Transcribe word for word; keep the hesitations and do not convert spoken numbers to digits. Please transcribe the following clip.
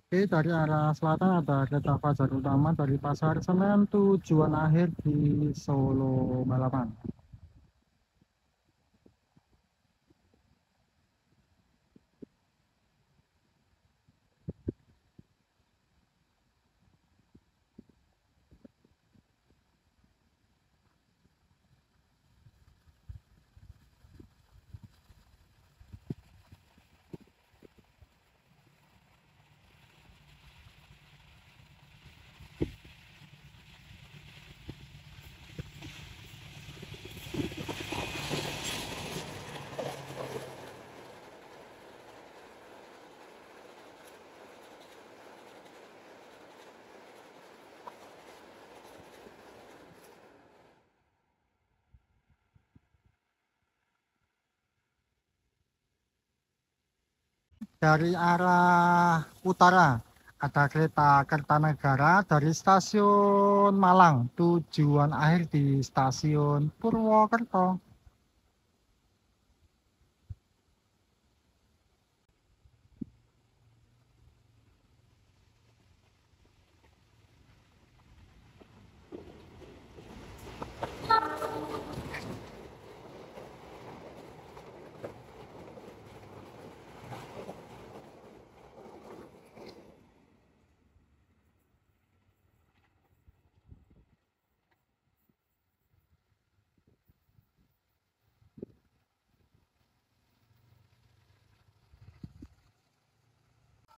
Oke, dari arah selatan ada kereta Fajar Utama dari Pasar Senen tujuan akhir di Solo Balapan. Dari arah utara ada kereta Kertanegara dari stasiun Malang tujuan akhir di stasiun Purwokerto.